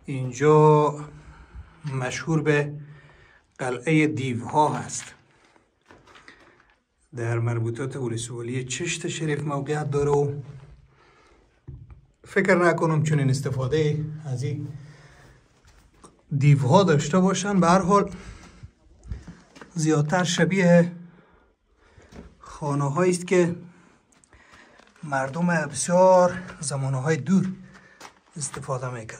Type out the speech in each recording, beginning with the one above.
اینجا مشهور به قلعه دیوها هست. در مربوطات ولسوالی چشت شریف موقعیت داره و فکر نکنم چنین استفاده از این دیوها داشته باشن. به هر حال زیادتر شبیه خانه هایی است که مردم بسیار زمانهای دور استفاده میکردن.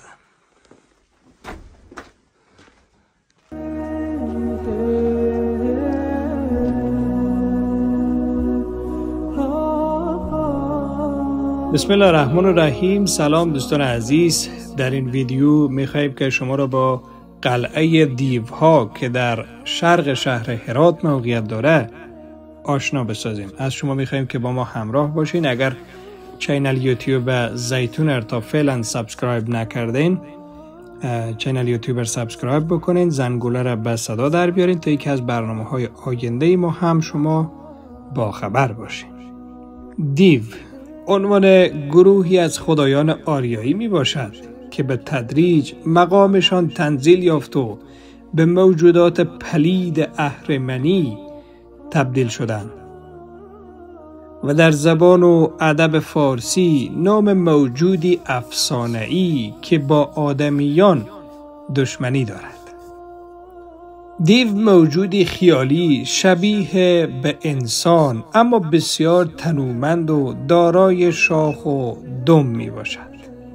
بسم الله الرحمن الرحیم. سلام دوستان عزیز. در این ویدیو میخوایم که شما را با قلعه دیوها که در شرق شهر هرات موقعیت داره آشنا بسازیم. از شما میخوایم که با ما همراه باشین. اگر چینل یوتیوب زیتون تا فعلا سابسکرایب نکردین، چینل یوتیوب سابسکرایب بکنین، زنگوله را به صدا در بیارین تا یکی از برنامه‌های آینده ما هم شما با خبر باشین. دیو عنوان گروهی از خدایان آریایی می باشد که به تدریج مقامشان تنزیل یافت و به موجودات پلید اهرمنی تبدیل شدند و در زبان و ادب فارسی نام موجودی افسانه‌ای که با آدمیان دشمنی دارد. دیو موجودی خیالی شبیه به انسان اما بسیار تنومند و دارای شاخ و دم می باشد.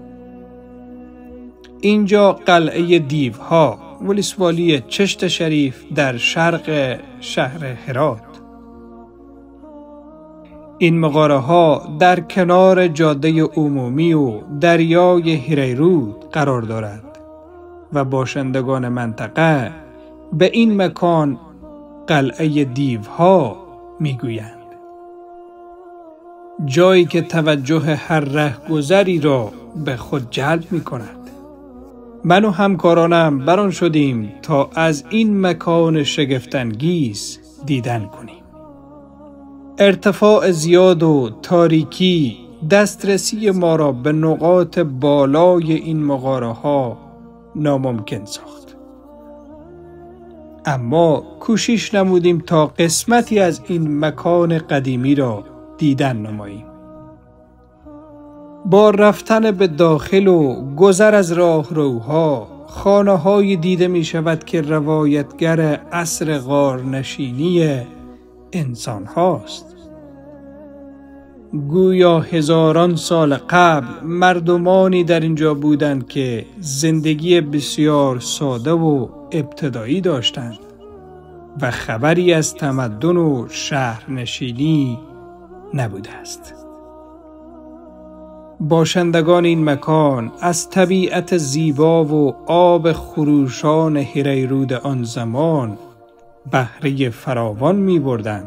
اینجا قلعه دیوها ولسوالی چشت شریف در شرق شهر هرات. این مغاره ها در کنار جاده عمومی و دریای هریرود قرار دارد و باشندگان منطقه به این مکان قلعه دیوها میگویند. جایی که توجه هر رهگذری را به خود جلب می کند. من و همکارانم بران شدیم تا از این مکان شگفت‌انگیز دیدن کنیم. ارتفاع زیاد و تاریکی دسترسی ما را به نقاط بالای این مغاره ها ناممکن ساخت. اما کوشش نمودیم تا قسمتی از این مکان قدیمی را دیدن نماییم. با رفتن به داخل و گذر از راهروها خانه‌های دیده می شود که روایتگر عصر غارنشینی انسان هاست. گویا هزاران سال قبل مردمانی در اینجا بودند که زندگی بسیار ساده و ابتدایی داشتند و خبری از تمدن و شهرنشینی نبوده است. باشندگان این مکان از طبیعت زیبا و آب خروشان هریرود آن زمان بهره فراوان می بردند.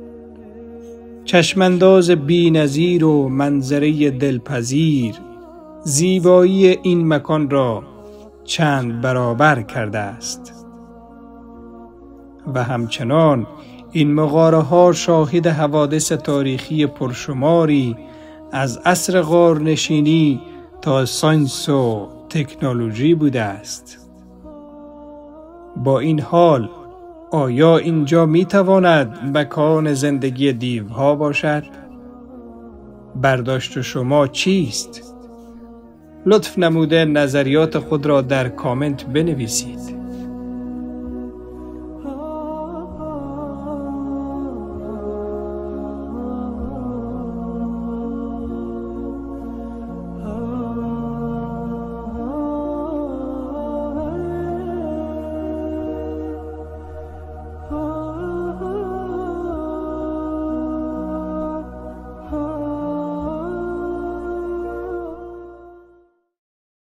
چشمانداز بی‌نظیر و منظره دلپذیر زیبایی این مکان را چند برابر کرده است و همچنان این مغاره ها شاهد حوادث تاریخی پرشماری از عصر غارنشینی تا ساینس و تکنولوژی بوده است. با این حال آیا اینجا می تواند مکان زندگی دیوها باشد؟ برداشت شما چیست؟ لطف نموده نظریات خود را در کامنت بنویسید.